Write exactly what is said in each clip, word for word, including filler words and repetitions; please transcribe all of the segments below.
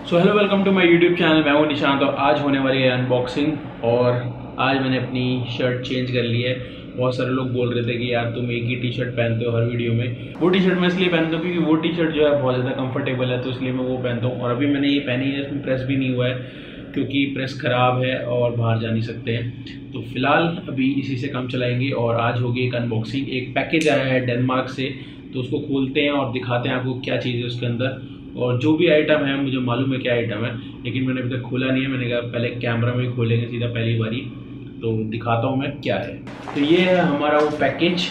So hello, welcome to my YouTube channel. मैं हूं निशांत और आज होने वाली है अनबॉक्सिंग। और आज मैंने अपनी शर्ट चेंज कर ली है। बहुत सारे लोग बोल रहे थे कि यार तुम एक ही टी शर्ट पहनते हो हर वीडियो में। वो टी शर्ट मैं इसलिए पहनता हूँ क्योंकि वो टी शर्ट जो है बहुत ज़्यादा कंफर्टेबल है, तो इसलिए मैं वो पहनता हूँ। और अभी मैंने ये पहनी है, इसमें प्रेस भी नहीं हुआ है क्योंकि प्रेस ख़राब है और बाहर जा नहीं सकते हैं। तो फिलहाल अभी इसी से काम चलाएंगे। और आज होगी एक अनबॉक्सिंग। एक पैकेज आया है डेनमार्क से, तो उसको खोलते हैं और दिखाते हैं आपको क्या चीज़ है उसके अंदर। और जो भी आइटम है मुझे मालूम है क्या आइटम है, लेकिन मैंने अभी तक खोला नहीं है। मैंने कहा पहले कैमरा में खोलेंगे सीधा पहली बारी, तो दिखाता हूँ मैं क्या है। तो ये है हमारा वो पैकेज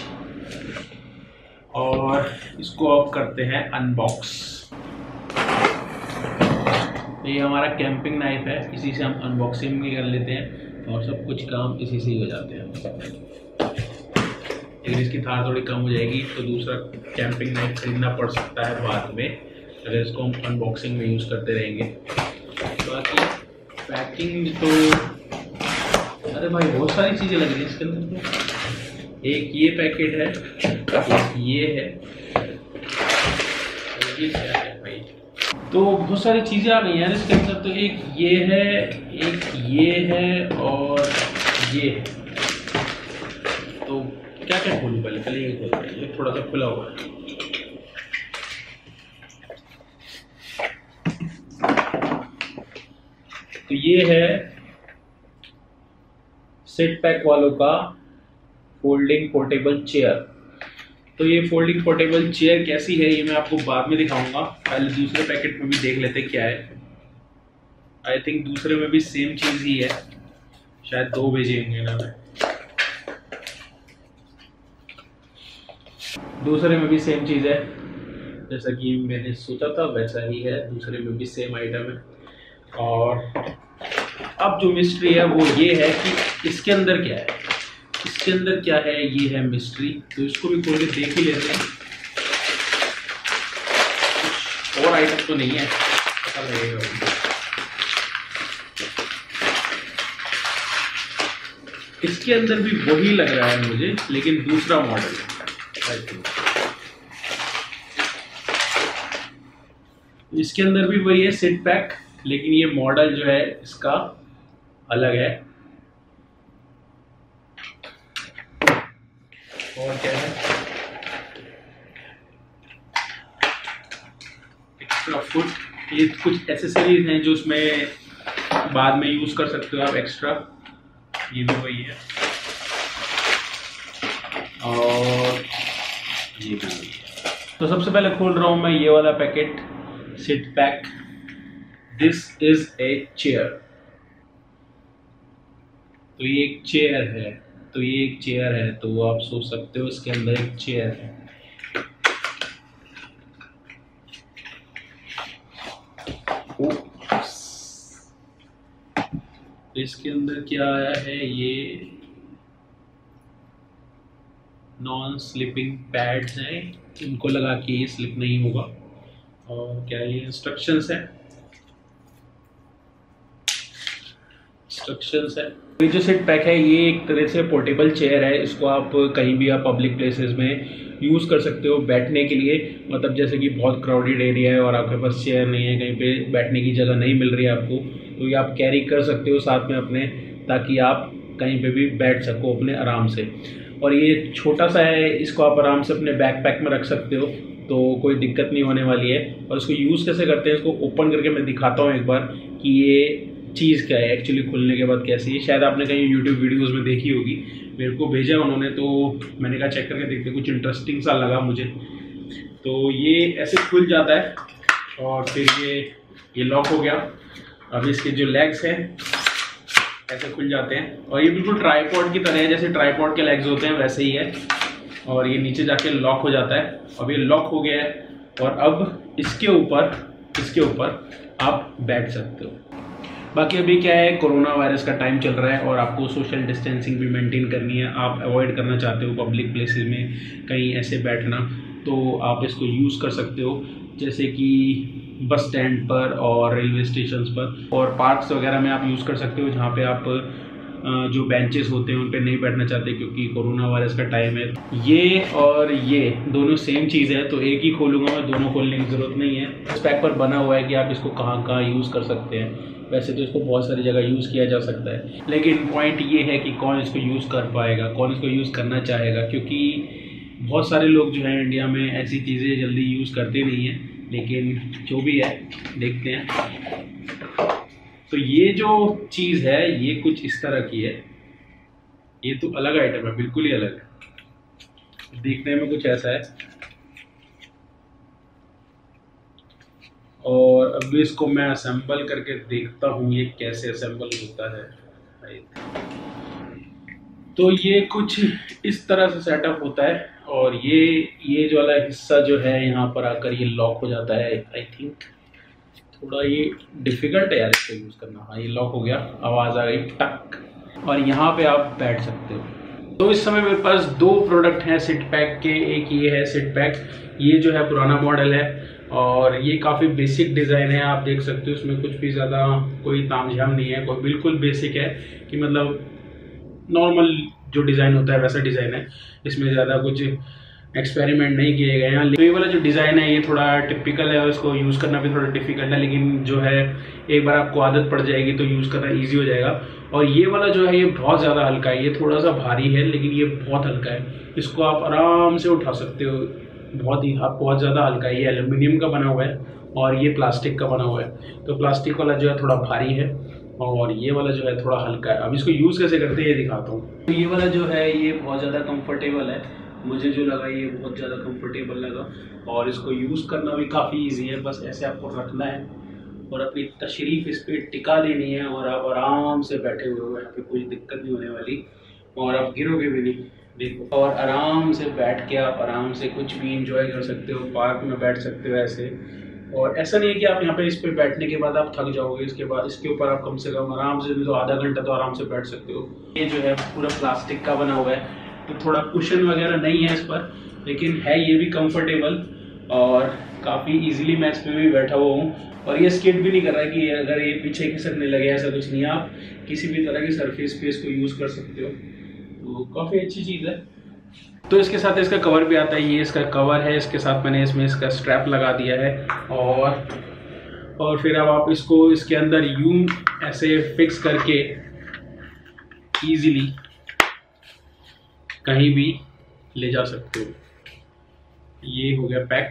और इसको अब करते हैं अनबॉक्स। तो ये हमारा कैंपिंग नाइफ है, इसी से हम अनबॉक्सिंग भी कर लेते हैं और सब कुछ काम इसी से ही हो जाते हैं। लेकिन इसकी धार थोड़ी कम हो जाएगी तो दूसरा कैंपिंग नाइफ खरीदना पड़ सकता है बाद में, अगर इसको हम अनबॉक्सिंग में यूज़ करते रहेंगे। बाकी पैकिंग तो अरे भाई बहुत सारी चीज़ें लग रही हैं इसके अंदर। तो एक ये पैकेट है, एक ये है, ये क्या है भाई। तो बहुत सारी चीज़ें आ गई हैं इसके अंदर। तो एक ये है, एक ये है और ये है। तो क्या क्या खोलूँ पहले पहले ये खोलते हैं। ये थोड़ा सा खुला हुआ है। तो ये है सिट पैक वालों का फोल्डिंग पोर्टेबल चेयर। तो ये फोल्डिंग पोर्टेबल चेयर कैसी है ये मैं आपको बाद में दिखाऊंगा। पहले दूसरे पैकेट में भी देख लेते क्या है। आई थिंक दूसरे में भी सेम चीज़ ही है, शायद दो भेजे होंगे ना। मैं दूसरे में भी सेम चीज़ है, जैसा कि मैंने सोचा था वैसा ही है। दूसरे में भी सेम आइटम है। और अब जो मिस्ट्री है वो ये है कि इसके अंदर क्या है। इसके अंदर क्या है ये है मिस्ट्री। तो इसको भी खोल के देख ही लेते हैं। कुछ और आइटम तो नहीं है, पता लगेगा। इसके अंदर भी वही लग रहा है मुझे, लेकिन दूसरा मॉडल है। इसके अंदर भी वही है सिट पैक, लेकिन ये मॉडल जो है इसका अलग है। और क्या है, एक्स्ट्रा फुट। ये कुछ एसेसरीज हैं जो उसमें बाद में यूज कर सकते हो आप एक्स्ट्रा। ये भी वही है और ये भी वही है। तो सबसे पहले खोल रहा हूं मैं ये वाला packet, sit pack. This is a chair. तो ये एक चेयर है, तो ये एक चेयर है। तो आप सोच सकते हो इसके अंदर एक चेयर है। तो इसके अंदर क्या आया है, ये नॉन स्लिपिंग पैड्स हैं, इनको लगा के ये स्लिप नहीं होगा। और क्या ये इंस्ट्रक्शंस है, इंस्ट्रक्शंस है। ये जो सिट पैक है ये एक तरह से पोर्टेबल चेयर है। इसको आप कहीं भी आप पब्लिक प्लेसेस में यूज़ कर सकते हो बैठने के लिए। मतलब जैसे कि बहुत क्राउडेड एरिया है और आपके पास चेयर नहीं है, कहीं पे बैठने की जगह नहीं मिल रही है आपको, तो ये आप कैरी कर सकते हो साथ में अपने, ताकि आप कहीं पे भी बैठ सको अपने आराम से। और ये छोटा सा है, इसको आप आराम से अपने बैकपैक में रख सकते हो, तो कोई दिक्कत नहीं होने वाली है। और इसको यूज़ कैसे करते हैं इसको ओपन करके मैं दिखाता हूँ एक बार कि ये चीज़ क्या है एक्चुअली खुलने के बाद कैसी है। शायद आपने कहीं यूट्यूब वीडियोस में देखी होगी, मेरे को भेजा उन्होंने, तो मैंने कहा चेक करके देखते, कुछ इंटरेस्टिंग सा लगा मुझे। तो ये ऐसे खुल जाता है और फिर ये ये लॉक हो गया। अब इसके जो लेग्स हैं ऐसे खुल जाते हैं और ये बिल्कुल ट्राईपॉड की तरह है, जैसे ट्राईपॉड के लेग्स होते हैं वैसे ही है। और ये नीचे जाके लॉक हो जाता है। अब ये लॉक हो गया है और अब इसके ऊपर इसके ऊपर आप बैठ सकते हो। बाकी अभी क्या है, कोरोना वायरस का टाइम चल रहा है और आपको सोशल डिस्टेंसिंग भी मेंटेन करनी है। आप अवॉइड करना चाहते हो पब्लिक प्लेसेस में कहीं ऐसे बैठना, तो आप इसको यूज़ कर सकते हो। जैसे कि बस स्टैंड पर और रेलवे स्टेशन पर और पार्क्स वगैरह में आप यूज़ कर सकते हो, जहाँ पे आप जो बेंचेस होते हैं उन पे नहीं बैठना चाहते क्योंकि कोरोना वायरस का टाइम है। ये और ये दोनों सेम चीज़ है, तो एक ही खोलूँगा मैं, दोनों खोलने की ज़रूरत नहीं है। इस पैक पर बना हुआ है कि आप इसको कहाँ कहाँ यूज़ कर सकते हैं। वैसे तो इसको बहुत सारी जगह यूज़ किया जा सकता है, लेकिन पॉइंट ये है कि कौन इसको यूज़ कर पाएगा, कौन इसको यूज़ करना चाहेगा, क्योंकि बहुत सारे लोग जो हैं इंडिया में ऐसी चीज़ें जल्दी यूज़ करते नहीं हैं। लेकिन जो भी है देखते हैं। तो ये जो चीज़ है ये कुछ इस तरह की है, ये तो अलग आइटम है, बिल्कुल ही अलग है। देखने में कुछ ऐसा है और अब इसको मैं असेंबल करके देखता हूँ ये कैसे असेंबल होता है। तो ये कुछ इस तरह से सेटअप होता है और ये ये जो वाला हिस्सा जो है यहाँ पर आकर ये लॉक हो जाता है। आई थिंक थोड़ा ये डिफ़िकल्ट है यार इसको यूज़ करना। हाँ ये लॉक हो गया, आवाज़ आ गई टक, और यहाँ पे आप बैठ सकते हो। तो इस समय मेरे पास दो प्रोडक्ट हैं सिट पैक के। एक ये है सिट पैक, ये जो है पुराना मॉडल है और ये काफ़ी बेसिक डिज़ाइन है, आप देख सकते हो। इसमें कुछ भी ज़्यादा कोई तामझाम नहीं है, कोई बिल्कुल बेसिक है कि मतलब नॉर्मल जो डिज़ाइन होता है वैसा डिज़ाइन है। इसमें ज़्यादा कुछ एक्सपेरिमेंट नहीं किए गए हैं। तो ये वाला जो डिज़ाइन है ये थोड़ा टिपिकल है और इसको यूज़ करना भी थोड़ा डिफिकल्ट है, लेकिन जो है एक बार आपको आदत पड़ जाएगी तो यूज़ करना ईजी हो जाएगा। और ये वाला जो है ये बहुत ज़्यादा हल्का है, ये थोड़ा सा भारी है लेकिन ये बहुत हल्का है। इसको आप आराम से उठा सकते हो, बहुत ही बहुत ज़्यादा हल्का है। ये एल्यूमिनियम का बना हुआ है और ये प्लास्टिक का बना हुआ है। तो प्लास्टिक वाला जो है थोड़ा भारी है और ये वाला जो है थोड़ा हल्का है। अब इसको यूज़ कैसे करते हैं ये दिखाता हूँ। तो ये वाला जो है ये बहुत ज़्यादा कंफर्टेबल है, मुझे जो लगा ये बहुत ज़्यादा कंफर्टेबल लगा और इसको यूज़ करना भी काफ़ी इजी है। बस ऐसे आपको रखना है और अपनी तशरीफ़ इस पर टिका देनी है और आप आराम से बैठे हुए हो, यहाँ पे कोई दिक्कत नहीं होने वाली और आप गिरोगे भी नहीं। देखो, और आराम से बैठ के आप आराम से कुछ भी इंजॉय कर सकते हो, पार्क में बैठ सकते हो ऐसे। और ऐसा नहीं है कि आप यहाँ पे इस पे बैठने के बाद आप थक जाओगे, इसके बाद इसके ऊपर आप कम से कम आराम से भी तो आधा घंटा तो आराम से बैठ सकते हो। ये जो है पूरा प्लास्टिक का बना हुआ है, तो थोड़ा कुशन वगैरह नहीं है इस पर, लेकिन है ये भी कंफर्टेबल और काफ़ी इजीली मैं इस पर भी बैठा हुआ हूँ। और ये स्किड भी नहीं कर रहा है कि अगर ये पीछे खिसकने लगे, ऐसा कुछ नहीं है। आप किसी भी तरह की सरफेस पे इसको यूज़ कर सकते हो, तो काफ़ी अच्छी चीज़ है। तो इसके साथ इसका कवर भी आता है, ये इसका कवर है, इसके साथ मैंने इसमें इसका स्ट्रैप लगा दिया है और और फिर अब आप इसको इसके अंदर यूं ऐसे फिक्स करके इजीली कहीं भी ले जा सकते हो। ये हो गया पैक।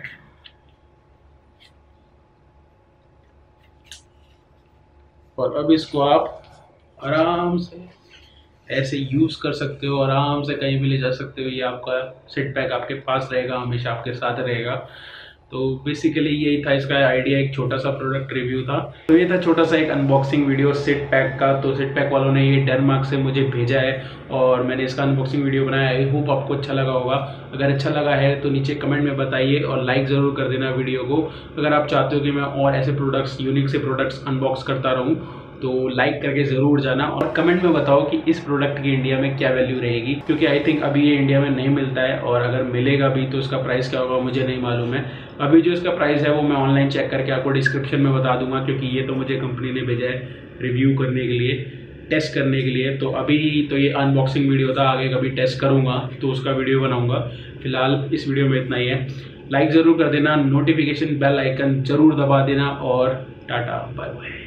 और अब इसको आप आराम से ऐसे यूज़ कर सकते हो, आराम से कहीं भी ले जा सकते हो। ये आपका सिट पैक आपके पास रहेगा, हमेशा आपके साथ रहेगा। तो बेसिकली यही था इसका आइडिया, एक छोटा सा प्रोडक्ट रिव्यू था। तो ये था छोटा सा एक अनबॉक्सिंग वीडियो सिट पैक का। तो सिट पैक वालों ने ये डेनमार्क से मुझे भेजा है और मैंने इसका अनबॉक्सिंग वीडियो बनाया। आई होप आपको अच्छा लगा होगा। अगर अच्छा लगा है तो नीचे कमेंट में बताइए और लाइक ज़रूर कर देना वीडियो को। अगर आप चाहते हो कि मैं और ऐसे प्रोडक्ट्स, यूनिक से प्रोडक्ट्स अनबॉक्स करता रहूँ तो लाइक करके ज़रूर जाना और कमेंट में बताओ कि इस प्रोडक्ट की इंडिया में क्या वैल्यू रहेगी, क्योंकि आई थिंक अभी ये इंडिया में नहीं मिलता है और अगर मिलेगा भी तो इसका प्राइस क्या होगा मुझे नहीं मालूम है। अभी जो इसका प्राइस है वो मैं ऑनलाइन चेक करके आपको डिस्क्रिप्शन में बता दूंगा, क्योंकि ये तो मुझे कंपनी ने भेजा है रिव्यू करने के लिए, टेस्ट करने के लिए। तो अभी तो ये अनबॉक्सिंग वीडियो था, आगे कभी टेस्ट करूँगा तो उसका वीडियो बनाऊँगा। फिलहाल इस वीडियो में इतना ही है। लाइक ज़रूर कर देना, नोटिफिकेशन बेल आइकन ज़रूर दबा देना और टाटा बाय बाय।